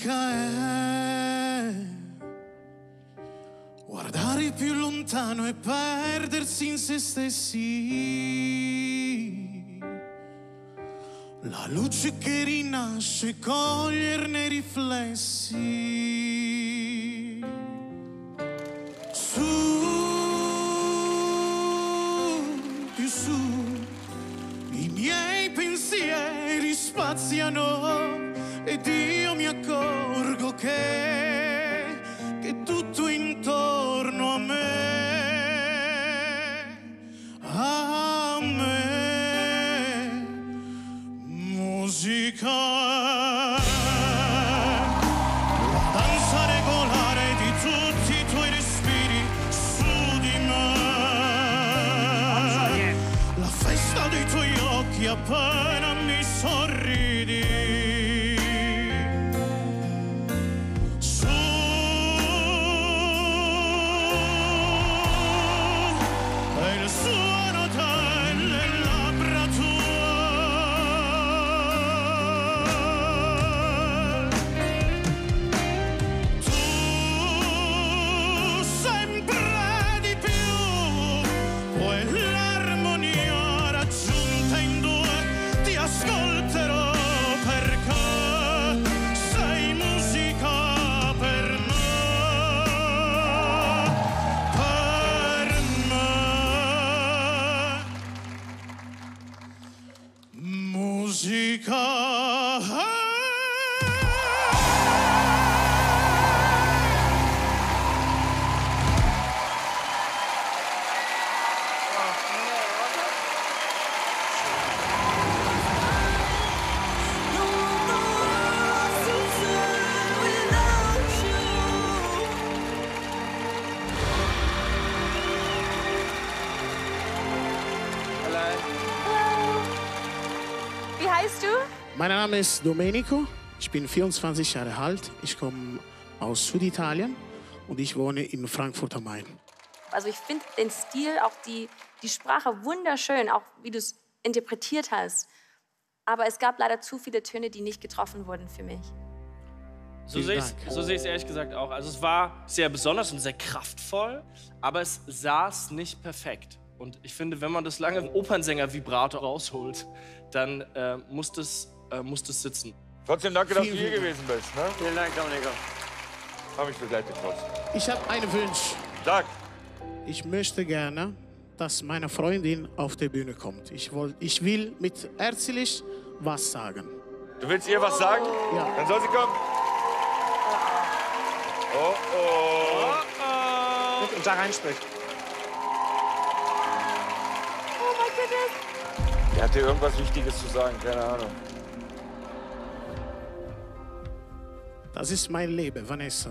musica è guardare più lontano e perdersi in se stessi. La luce che rinasce, coglierne i riflessi. Su, più su, i miei pensieri spaziano ed io mi accorgo che tutto intorno a me, musica, la danza regolare di tutti i tuoi respiri su di me, la festa dei tuoi occhi appena mi sorridi. Wie heißt du? Mein Name ist Domenico, ich bin 24 Jahre alt, ich komme aus Süditalien und ich wohne in Frankfurt am Main. Also ich finde den Stil, auch die Sprache wunderschön, auch wie du es interpretiert hast. Aber es gab leider zu viele Töne, die nicht getroffen wurden für mich. So sehe ich es ehrlich gesagt auch. Also es war sehr besonders und sehr kraftvoll, aber es saß nicht perfekt. Und ich finde, wenn man das lange Opernsänger-Vibrato rausholt, dann muss das sitzen. Trotzdem danke, dass du hier gewesen bist. Ne? Vielen Dank, Domenico. Hab mich begleitet trotzdem. Ich habe einen Wunsch. Sag. Ich möchte gerne, dass meine Freundin auf die Bühne kommt. Ich will mit herzlich was sagen. Du willst ihr was sagen? Ja. Dann soll sie kommen. Oh, oh. Und da reinspricht. Oh mein Gott. Er hat dir irgendwas Wichtiges zu sagen, keine Ahnung. Das ist mein Leben, Vanessa.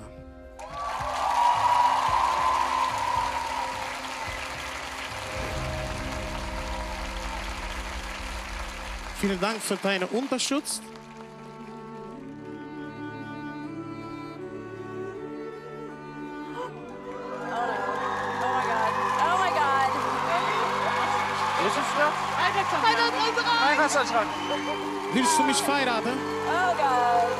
Vielen Dank für deinen Unterstützung. Heiratsantrag. Willst du mich heiraten? Oh Gott.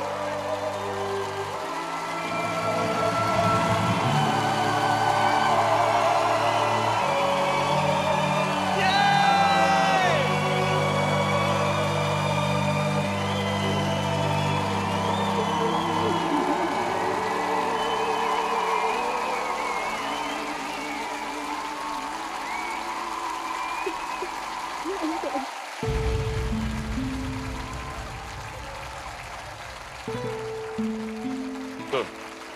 So.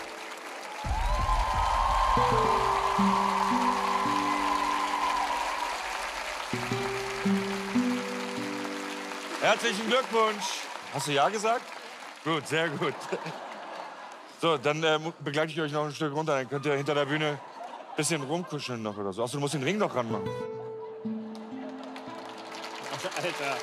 Herzlichen Glückwunsch. Hast du Ja gesagt? Gut, sehr gut. So, dann begleite ich euch noch ein Stück runter. Dann könnt ihr hinter der Bühne ein bisschen rumkuscheln noch oder so. Achso, du musst den Ring noch ranmachen. Alter.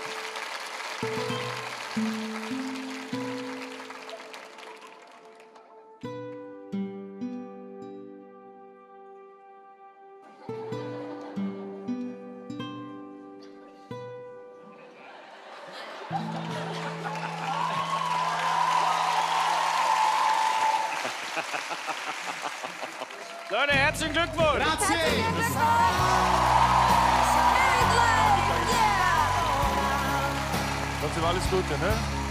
Leute, herzlichen Glückwunsch. Grazie. Trotzdem alles Gute, ne?